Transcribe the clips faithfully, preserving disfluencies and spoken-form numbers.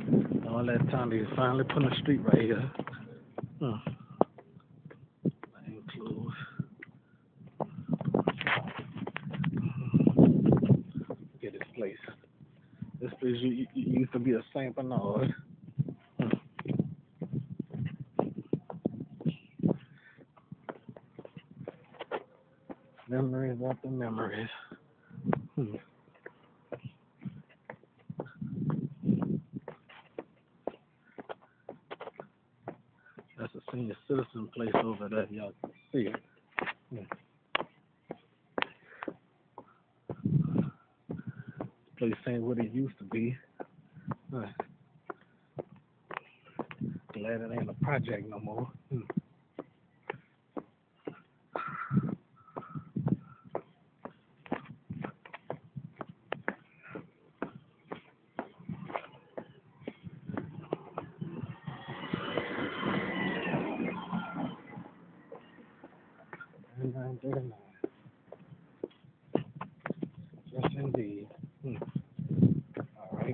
All that time they finally put a street right here. Hmm. Ain't closed. Look at this place. This place u- u- used to be a Saint Bernard. Hmm. Memories after memories. Hmm. That's a senior citizen place over there. Y'all can see it. Hmm. Place ain't what it used to be. Huh. Glad it ain't a project no more. Hmm. thirty-nine, thirty-nine. Yes, indeed. Hmm. All right.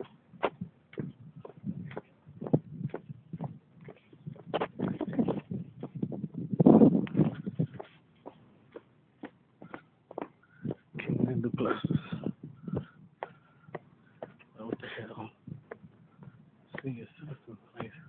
King and Duplessis. Oh, what the hell? Senior citizen place.